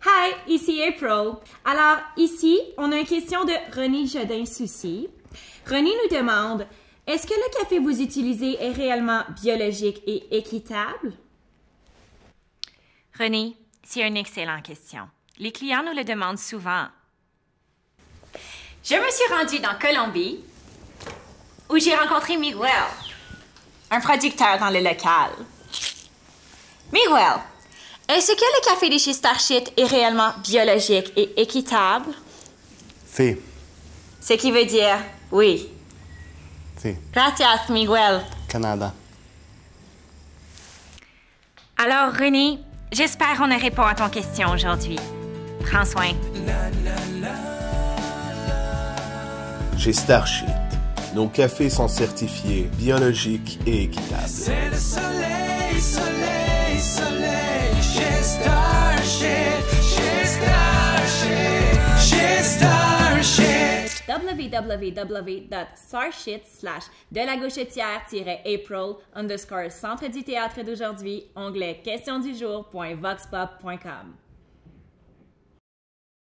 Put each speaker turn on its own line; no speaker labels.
Hi, ici April. Alors, ici, on a une question de René Jodin-Soucy. René nous demande, est-ce que le café que vous utilisez est réellement biologique et équitable?
René, c'est une excellente question. Les clients nous le demandent souvent. Je me suis rendue dans Colombie, où j'ai rencontré Miguel, un producteur dans le local. Miguel, est-ce que le café de chez Starshit est réellement biologique et équitable?
Si.
Ce qui veut dire oui.
Si.
Gracias, Miguel.
Canada.
Alors, René, j'espère qu'on a répondu à ton question aujourd'hui. Prends soin.
Chez Starshit, nos cafés sont certifiés biologiques et équitables.
C'est le soleil, soleil, soleil, chez Starshit, chez Starshit, chez Starshit.
www.starshit/delagauchetière-april_centre du théâtre d'aujourd'hui, onglet questions du jour.voxpop.com.